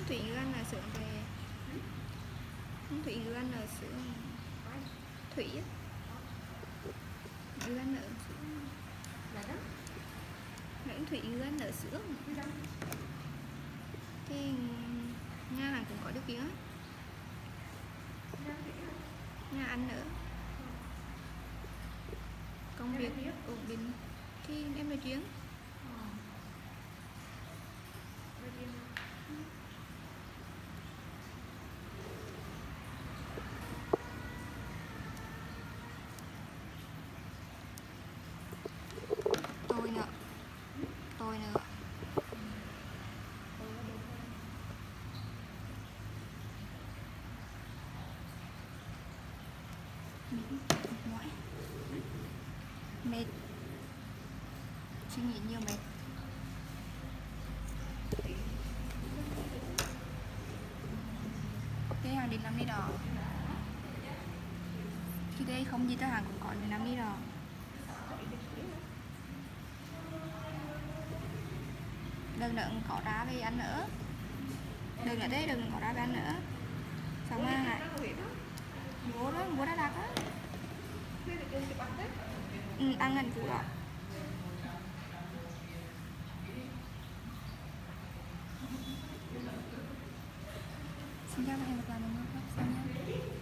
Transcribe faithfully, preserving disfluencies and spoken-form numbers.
Thủy Như Anh là sướng về Thủy Như Anh là sướng Thủy á. Như Anh ở sướng Nguyễn Thủy Như Anh ở sướng thì nhà hàng cũng có điều kiện á. Nhà anh nữa, công việc ổn định thì em nói chuyện. Tôi nữa, tôi nữa. Mỏi, mệt, suy nghĩ nhiều mệt. Cái hàng đến năm đi đỏ. Khi đây không gì tới hàng cũng có đến năm đi đỏ. Đừng đừng có đá về ăn nữa. Đừng nữa đấy, đừng có đá về ăn nữa. Xong rồi lại bố đó, bố đã đặt á. Ừ, ăn gần cũ đó. Xin chào và hẹn gặp lại mọi người sau nhé.